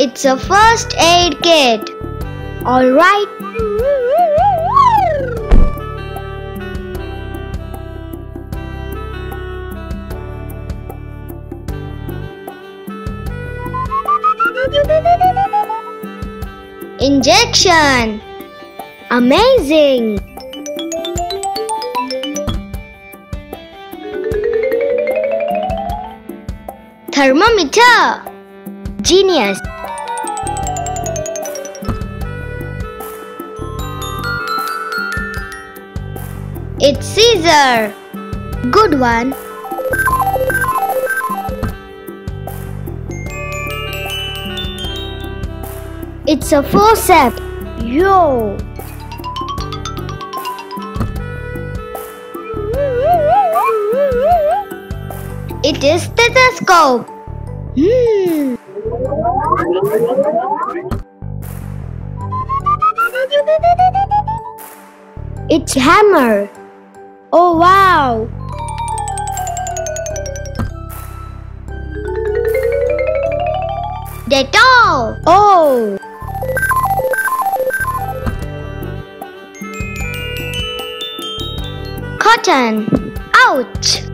It's a first aid kit. All right. Injection. Amazing. Thermometer. Genius. It's scissor. Good one. It's a forceps. Yo. It is stethoscope. It's hammer. Oh wow. Dettol. Oh. Cotton. Ouch.